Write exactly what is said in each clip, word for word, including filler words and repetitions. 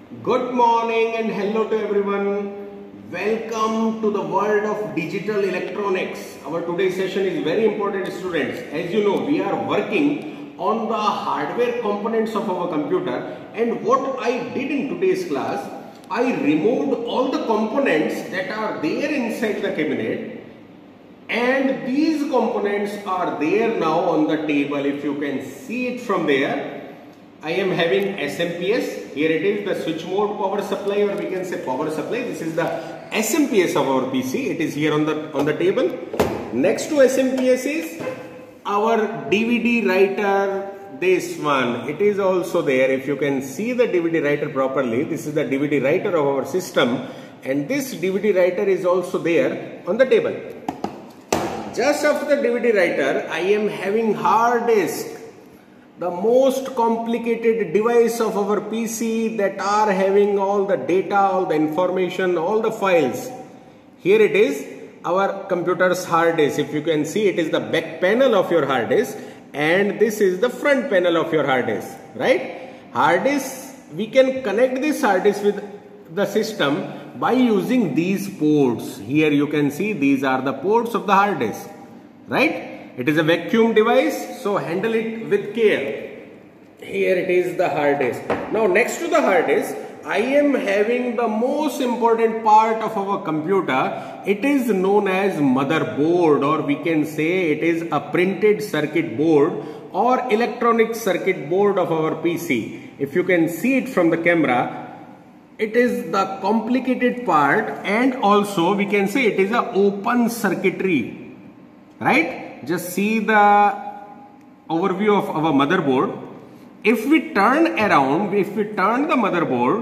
Good morning and hello to everyone. Welcome to the world of digital electronics. Our today's session is very important, students. As you know, we are working on the hardware components of our computer, and what I did in today's class, I removed all the components that are there inside the cabinet, and these components are there now on the table. If you can see it from there, I am having S M P S. Here it is, the switch mode power supply, or we can say power supply. This is the S M P S of our P C. It is here on the on the table. Next to S M P S is our D V D writer. This one, it is also there. If you can see the D V D writer properly, this is the D V D writer of our system, and this D V D writer is also there on the table. Just after the D V D writer, I am having hard disk. The most complicated device of our P C that are having all the data, all the information, all the files. Here it is, our computer's hard disk. If you can see, it is the back panel of your hard disk, and this is the front panel of your hard disk, right? Hard disk, we can connect this hard disk with the system by using these ports. Here you can see these are the ports of the hard disk, right? It is a vacuum device, so handle it with care. Here it is, the hard disk. Now next to the hard disk, I am having the most important part of our computer. It is known as motherboard, or we can say it is a printed circuit board or electronic circuit board of our P C. If you can see it from the camera, it is the complicated part, and also we can say it is an open circuitry, right? Just see the overview of our motherboard. If we turn around, if we turn the motherboard,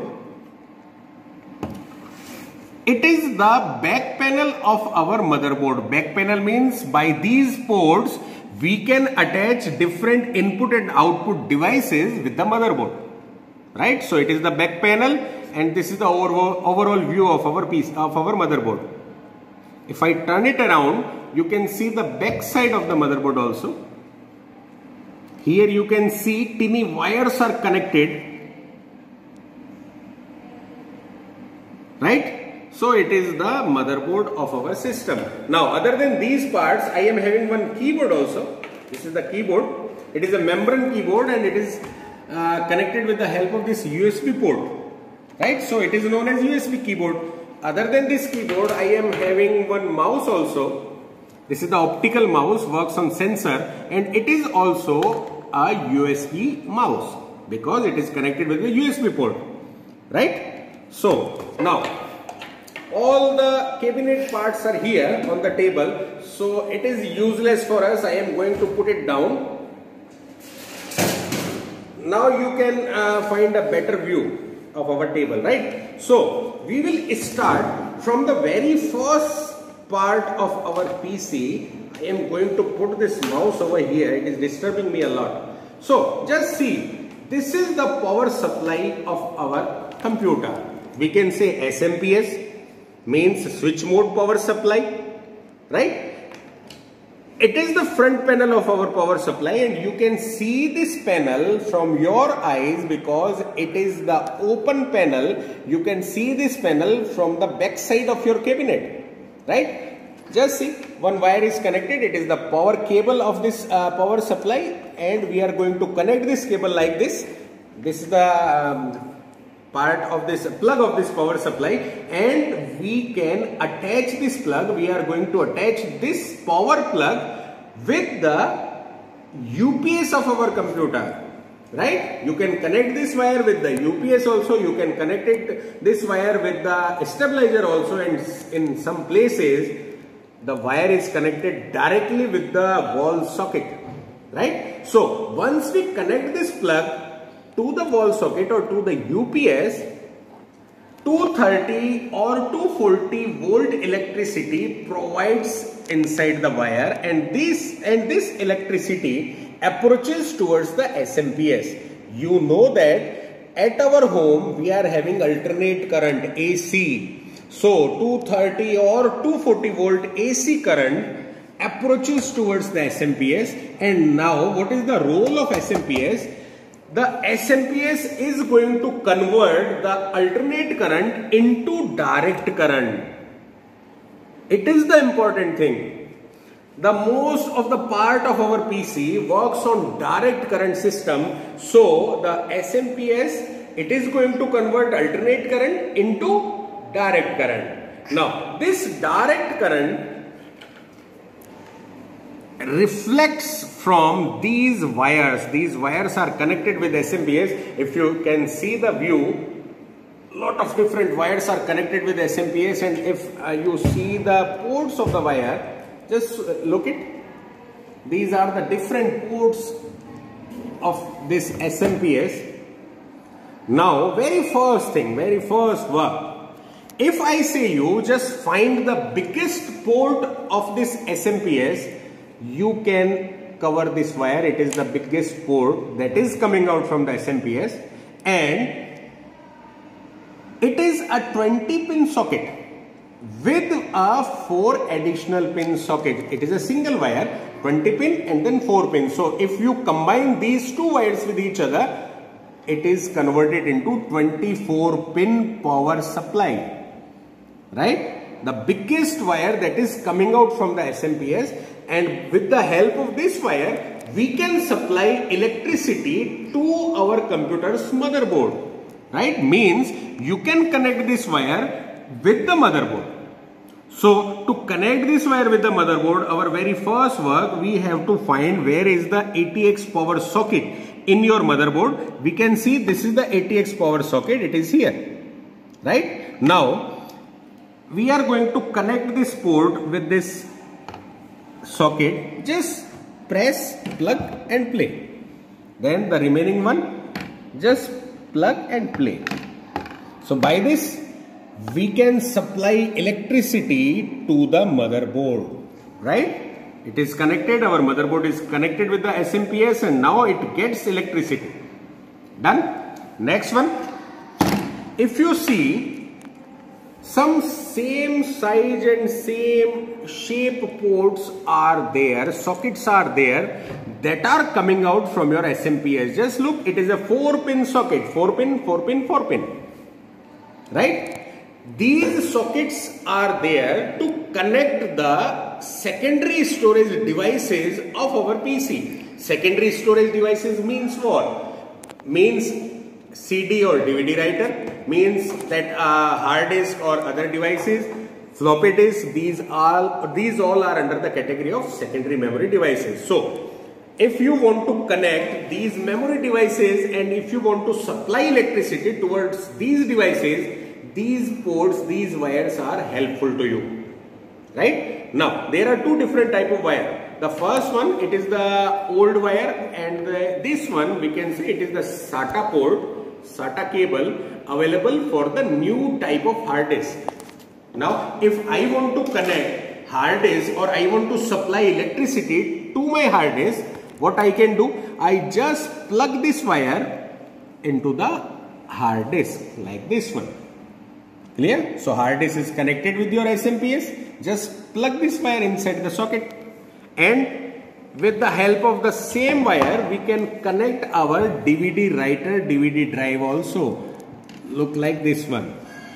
it is the back panel of our motherboard. Back panel means by these ports, we can attach different input and output devices with the motherboard, right? So it is the back panel, and this is the overall, overall view of our piece, of our motherboard. If I turn it around, you can see the back side of the motherboard also. Here you can see tiny wires are connected, right? So it is the motherboard of our system. Now other than these parts, I am having one keyboard also. This is the keyboard. It is a membrane keyboard, and it is uh, connected with the help of this U S B port, right? So it is known as U S B keyboard. Other than this keyboard, I am having one mouse also. This is the optical mouse, works on sensor, and it is also a U S B mouse because it is connected with the U S B port, right? So now all the cabinet parts are here on the table, so it is useless for us. I am going to put it down. Now you can uh, find a better view of our table, right? So we will start from the very first part of our P C. I am going to put this mouse over here. It is disturbing me a lot. So just see, this is the power supply of our computer. We can say S M P S means switch mode power supply, right? It is the front panel of our power supply, and you can see this panel from your eyes because it is the open panel. You can see this panel from the back side of your cabinet, right? Just see, one wire is connected. It is the power cable of this uh, power supply, and we are going to connect this cable like this. This is the um, part of this plug of this power supply, and we can attach this plug. We are going to attach this power plug with the U P S of our computer, right? You can connect this wire with the U P S also. You can connect it this wire with the stabilizer also, and in some places the wire is connected directly with the wall socket, right? So once we connect this plug to the wall socket or to the U P S, two thirty or two forty volt electricity provides inside the wire, and this and this electricity approaches towards the S M P S. You know that at our home we are having alternate current A C. So two thirty or two forty volt A C current approaches towards the S M P S, and now what is the role of S M P S? the S M P S is going to convert the alternate current into direct current. It is the important thing. The most of the part of our P C works on direct current system. So the S M P S, it is going to convert alternate current into direct current. Now this direct current reflects from these wires. These wires are connected with S M P S. If you can see the view, lot of different wires are connected with S M P S, and if uh, you see the ports of the wire, just look it. These are the different ports of this S M P S. Now very first thing, very first work, if I say you just find the biggest port of this S M P S, you can cover this wire. It is the biggest port that is coming out from the S M P S, and it is a twenty pin socket with a four additional pin socket. It is a single wire, twenty pin and then four pins. So if you combine these two wires with each other, it is converted into twenty-four pin power supply, right? The biggest wire that is coming out from the S M P S, and with the help of this wire, we can supply electricity to our computer's motherboard, right? Means you can connect this wire with the motherboard. So to connect this wire with the motherboard, our very first work, we have to find where is the A T X power socket in your motherboard. We can see this is the A T X power socket. It is here, right? Now we are going to connect this port with this socket. Just press, plug and play. Then the remaining one, just plug and play. So by this we can supply electricity to the motherboard, right? It is connected, our motherboard is connected with the S M P S, and now it gets electricity. Done. Next one, if you see, some same size and same shape ports are there, sockets are there that are coming out from your S M P S. Just look, it is a four pin socket, four pin, four pin, four pin, right? These sockets are there to connect the secondary storage devices of our P C. Secondary storage devices means what? Means C D or D V D writer, means that uh, hard disk or other devices, floppy disk, these all, these all are under the category of secondary memory devices. So if you want to connect these memory devices and if you want to supply electricity towards these devices, these ports, these wires are helpful to you, right? Now there are two different type of wire. The first one, it is the old wire, and the, this one we can say it is the SATA port, SATA cable available for the new type of hard disk. Now if I want to connect hard disk or I want to supply electricity to my hard disk, what I can do, I just plug this wire into the hard disk like this one. Clear? So hard disk is connected with your S M P S. Just plug this wire inside the socket, and with the help of the same wire we can connect our D V D writer, D V D drive also. Look like this one.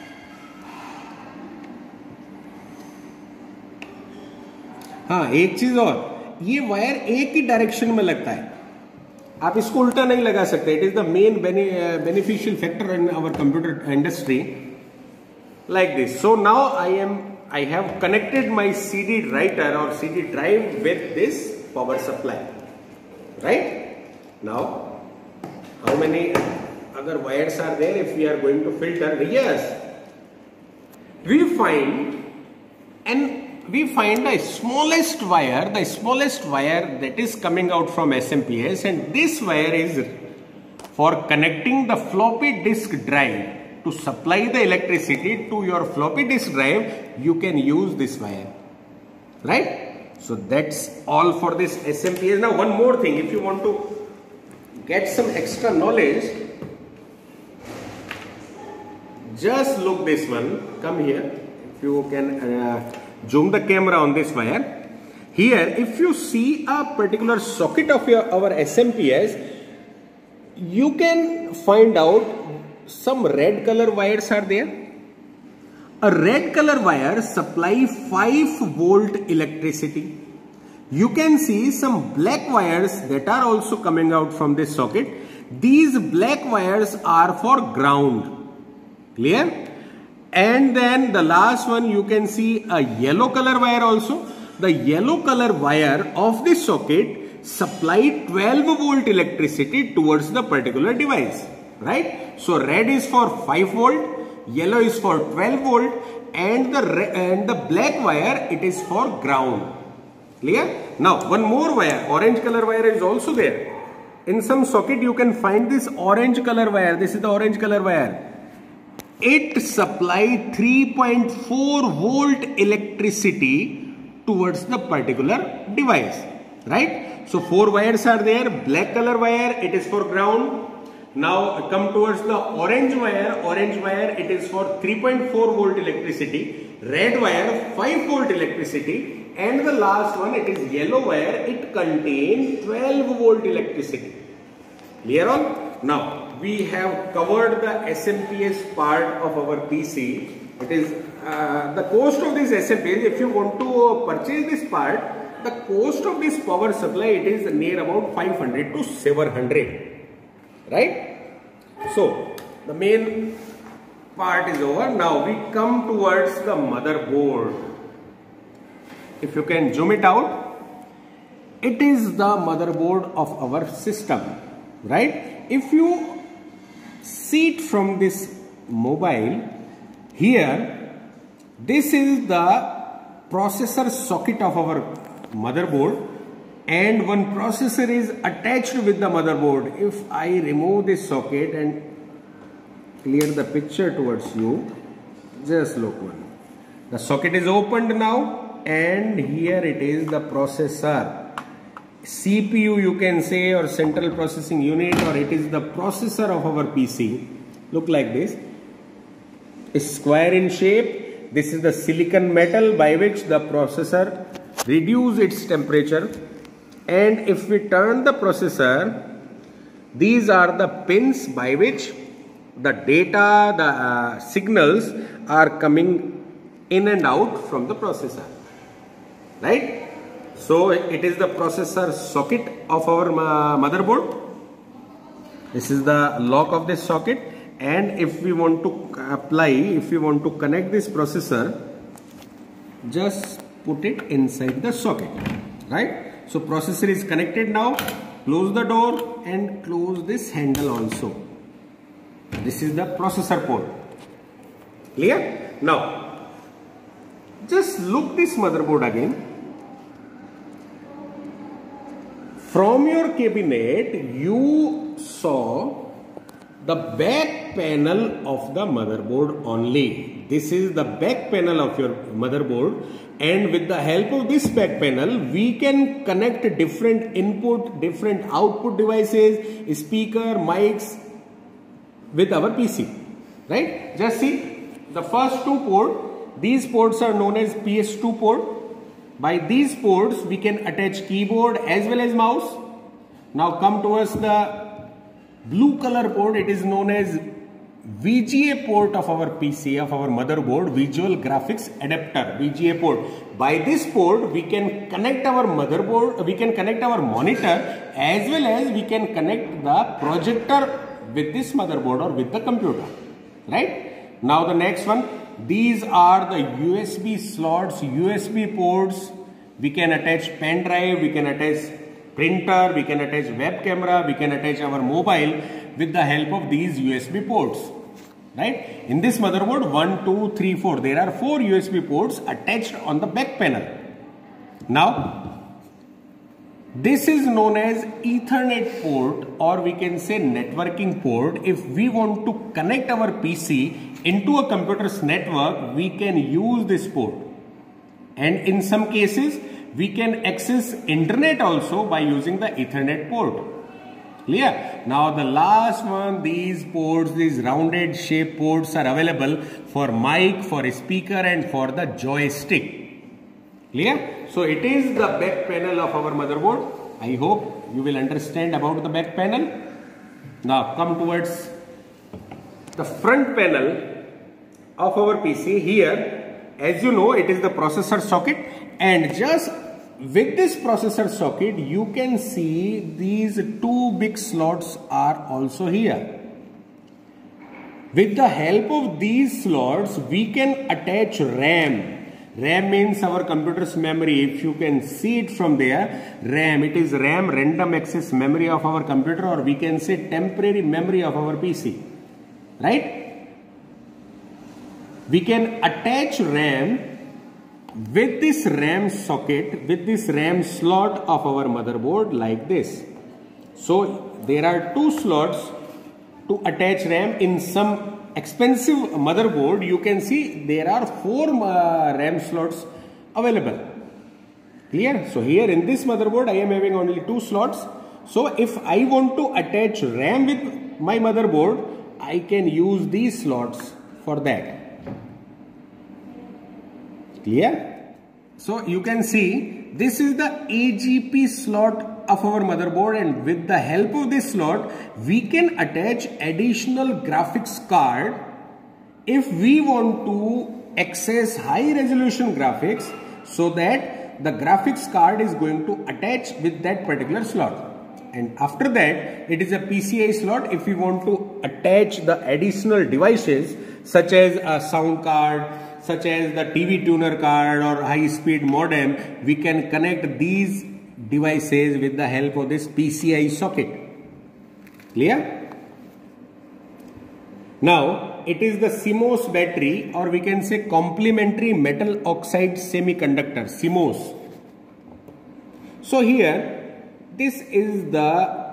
हाँ, एक चीज और, ये wire एक ही direction में लगता है, आप इसको उल्टा नहीं लगा सकते. It is the main beneficial factor in our computer industry. Like this. So now I am, I have connected my C D writer or C D drive with this power supply, right? Now, how many other wires are there if we are going to filter? Yes, we find, and we find the smallest wire, the smallest wire that is coming out from S M P S, and this wire is for connecting the floppy disk drive. To supply the electricity to your floppy disk drive, you can use this wire, right? So that's all for this S M P S. Now one more thing, if you want to get some extra knowledge, just look this one. Come here, if you can uh, zoom the camera on this wire. Here, if you see a particular socket of your our S M P S, you can find out some red color wires are there. A red color wire supply five volt electricity. You can see some black wires that are also coming out from this socket. These black wires are for ground. Clear? And then the last one, you can see a yellow color wire also. The yellow color wire of this socket supply twelve volt electricity towards the particular device. Right? So red is for five volt, yellow is for twelve volt, and the and the black wire, it is for ground. Clear? Now one more wire, orange color wire is also there. In some socket you can find this orange color wire. This is the orange color wire. It supply three point four volt electricity towards the particular device. Right? So four wires are there. Black color wire, it is for ground. Now come towards the orange wire. Orange wire, it is for three point four volt electricity. Red wire, five volt electricity. And the last one, it is yellow wire. It contains twelve volt electricity. Clear all? Now we have covered the S M P S part of our P C. It is uh, the cost of this S M P S. If you want to purchase this part, the cost of this power supply, it is near about five hundred to seven hundred. Right? So the main part is over. Now we come towards the motherboard. If you can zoom it out, it is the motherboard of our system. Right? If you see it from this mobile, here, this is the processor socket of our motherboard, and one processor is attached with the motherboard. If I remove this socket and clear the picture towards you, just look one. The socket is opened now, and here it is the processor. C P U you can say, or central processing unit, or it is the processor of our P C. Look like this. It's square in shape. This is the silicon metal by which the processor reduce its temperature. And if we turn the processor, these are the pins by which the data, the uh, signals are coming in and out from the processor. Right? So it is the processor socket of our uh, motherboard. This is the lock of this socket. And if we want to apply, if we want to connect this processor, just put it inside the socket. Right? So processor is connected now. Close the door and close this handle also. This is the processor port. Clear? Now, just look this motherboard again. From your cabinet, you saw the back panel of the motherboard only. This is the back panel of your motherboard, and with the help of this back panel, we can connect different input, different output devices, speaker, mics with our P C. Right? Just see the first two ports. These ports are known as P S two port. By these ports, we can attach keyboard as well as mouse. Now come towards the blue color port. It is known as V G A port of our P C, of our motherboard, Visual Graphics Adapter, V G A port. By this port, we can connect our motherboard, we can connect our monitor, as well as we can connect the projector with this motherboard or with the computer. Right? Now the next one. These are the U S B slots, U S B ports. We can attach pen drive, we can attach printer, we can attach web camera, we can attach our mobile with the help of these U S B ports. Right? In this motherboard, one, two, three, four. There are four U S B ports attached on the back panel. Now, this is known as Ethernet port, or we can say networking port. If we want to connect our P C into a computer's network, we can use this port. And in some cases, we can access internet also by using the Ethernet port. Clear? Now the last one, these ports, these rounded shape ports are available for mic, for speaker, and for the joystick. Clear? So it is the back panel of our motherboard. I hope you will understand about the back panel. Now come towards the front panel of our P C. Here, as you know, it is the processor socket, and just with this processor socket you can see these two big slots are also here. With the help of these slots we can attach RAM. RAM means our computer's memory. If you can see it from there, RAM, it is RAM, random access memory of our computer, or we can say temporary memory of our P C, right? We can attach RAM with this RAM socket, with this RAM slot of our motherboard like this. So there are two slots to attach RAM. In some expensive motherboard you can see there are four uh, RAM slots available. Clear? So here in this motherboard I am having only two slots. So if I want to attach RAM with my motherboard, I can use these slots for that. Clear? So you can see this is the A G P slot of our motherboard, and with the help of this slot we can attach additional graphics card if we want to access high resolution graphics, so that the graphics card is going to attach with that particular slot. And after that it is a P C I slot if we want to attach the additional devices such as a sound card, such as the T V tuner card or high speed modem. We can connect these devices with the help of this P C I socket. Clear? Now it is the C M O S battery, or we can say complementary metal oxide semiconductor, C M O S. So here this is the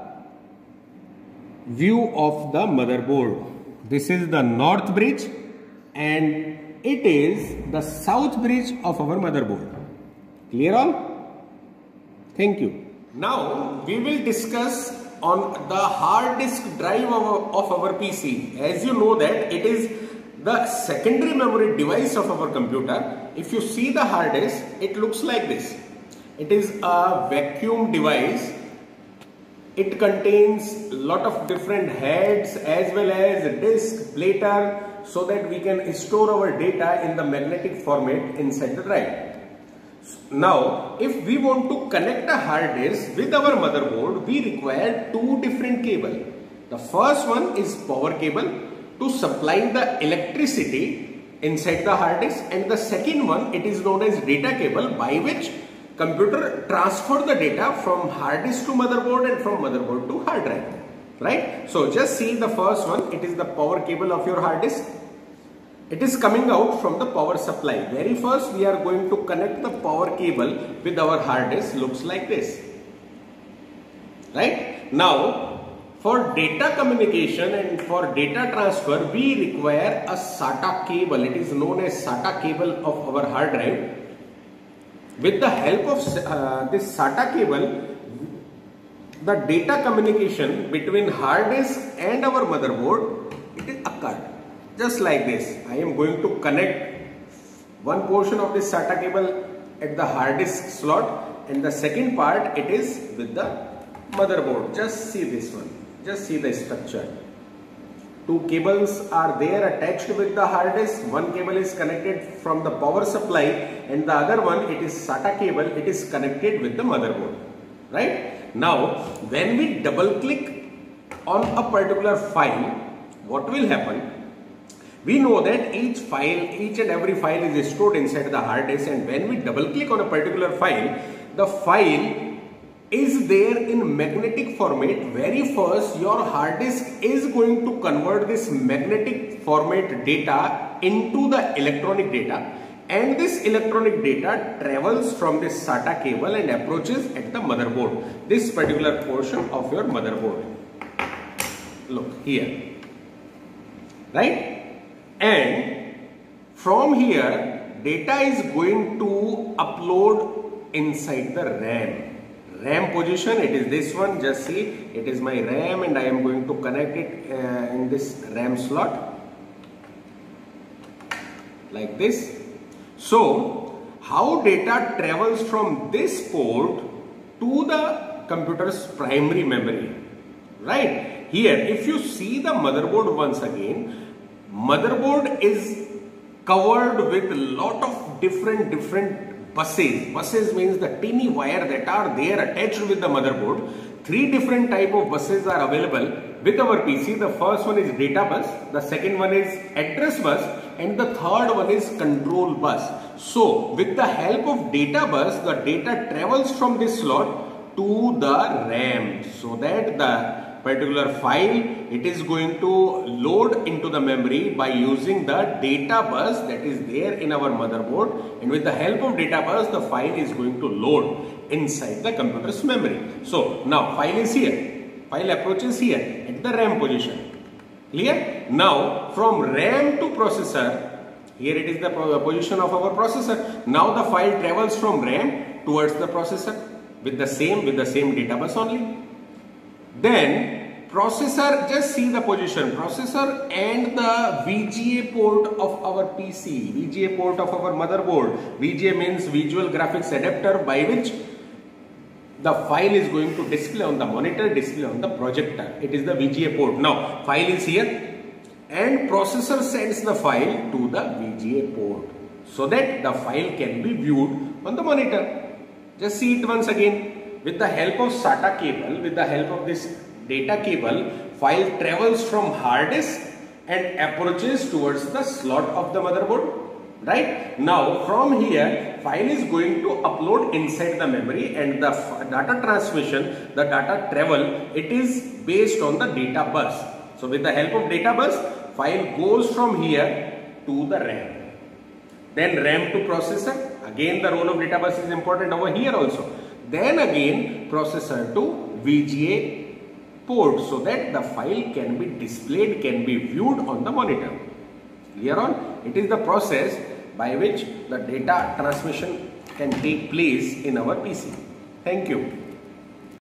view of the motherboard. This is the north bridge and it is the south bridge of our motherboard. Clear all? Thank you. Now we will discuss on the hard disk drive of our, of our P C. As you know that it is the secondary memory device of our computer. If you see the hard disk, it looks like this. It is a vacuum device. It contains lot of different heads as well as disk, platter, so that we can store our data in the magnetic format inside the drive. Now, if we want to connect a hard disk with our motherboard, we require two different cables. The first one is power cable to supply the electricity inside the hard disk, and the second one, it is known as data cable, by which computer transfer the data from hard disk to motherboard and from motherboard to hard drive. Right? So just see the first one, it is the power cable of your hard disk. It is coming out from the power supply. Very first we are going to connect the power cable with our hard disk. Looks like this. Right? Now for data communication and for data transfer we require a SATA cable. It is known as SATA cable of our hard drive. With the help of uh, this SATA cable, the data communication between hard disk and our motherboard, it is occurred. Just like this. I am going to connect one portion of this SATA cable at the hard disk slot, and the second part it is with the motherboard. Just see this one. Just see the structure. Two cables are there attached with the hard disk. One cable is connected from the power supply and the other one, it is SATA cable, it is connected with the motherboard. Right? Now, when we double click on a particular file, what will happen? We know that each file, each and every file is stored inside the hard disk, and when we double click on a particular file, the file is there in magnetic format. Very first your hard disk is going to convert this magnetic format data into the electronic data, and this electronic data travels from this SATA cable and approaches at the motherboard, this particular portion of your motherboard. Look here, right? And from here data is going to upload inside the RAM. RAM position, it is this one. Just see, it is my RAM and I am going to connect it uh, in this RAM slot like this. So how data travels from this port to the computer's primary memory, right? here if you see the motherboard once again, motherboard is covered with lot of different different buses. Buses means the tiny wire that are there attached with the motherboard. Three different type of buses are available with our P C. The first one is data bus, the second one is address bus, and the third one is control bus. So with the help of data bus, the data travels from this slot to the RAM, so that the particular file, it is going to load into the memory by using the data bus that is there in our motherboard, and with the help of data bus the file is going to load inside the computer's memory. So now file is here, file approaches here at the RAM position. Clear? Now from RAM to processor, here it is the position of our processor. Now the file travels from RAM towards the processor with the same with the same data bus only. Then processor, just see the position, processor and the V G A port of our P C, V G A port of our motherboard. V G A means visual graphics adapter, by which the file is going to display on the monitor, display on the projector. It is the V G A port. Now file is here and processor sends the file to the V G A port so that the file can be viewed on the monitor. Just see it once again. With the help of SATA cable, with the help of this data cable, file travels from hard disk and approaches towards the slot of the motherboard. Right? Now from here, file is going to upload inside the memory, and the data transmission, the data travel, it is based on the data bus. So with the help of data bus, file goes from here to the RAM. Then RAM to processor. Again the role of data bus is important over here also. Then again processor to V G A port, so that the file can be displayed, can be viewed on the monitor. Clear on? It is the process by which the data transmission can take place in our P C. Thank you.